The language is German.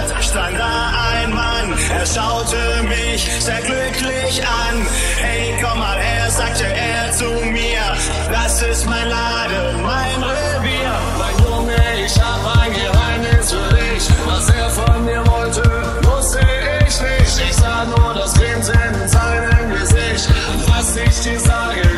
stand da ein Mann, er schaute mich sehr glücklich an. Hey, komm mal her, sagte er zu mir, das ist mein Laden, mein Revier. Mein Junge, ich hab ein Geheimnis für dich. Was er von mir wollte, wusste ich nicht. Ich sah nur das Grinsen in seinem Gesicht. Was ich dir sage,